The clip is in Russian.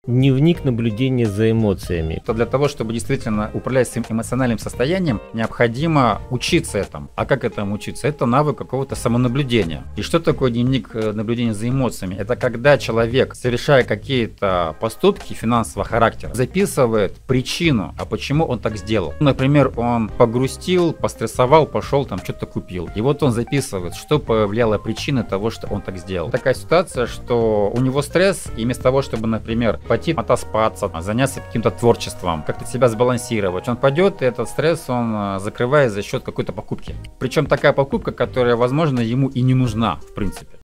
Дневник наблюдения за эмоциями. То для того, чтобы действительно управлять своим эмоциональным состоянием, необходимо учиться этому. А как этому учиться? Это навык какого-то самонаблюдения. И что такое дневник наблюдения за эмоциями? Это когда человек, совершая какие-то поступки финансового характера, записывает причину, а почему он так сделал. Например, он погрустил, пострессовал, пошел там что-то купил. И вот он записывает, что повлияло причиной того, что он так сделал. Такая ситуация, что у него стресс, и вместо того, чтобы, например, пойти отоспаться, заняться каким-то творчеством, как-то себя сбалансировать, он пойдет, и этот стресс он закрывает за счет какой-то покупки. Причем такая покупка, которая, возможно, ему и не нужна, в принципе.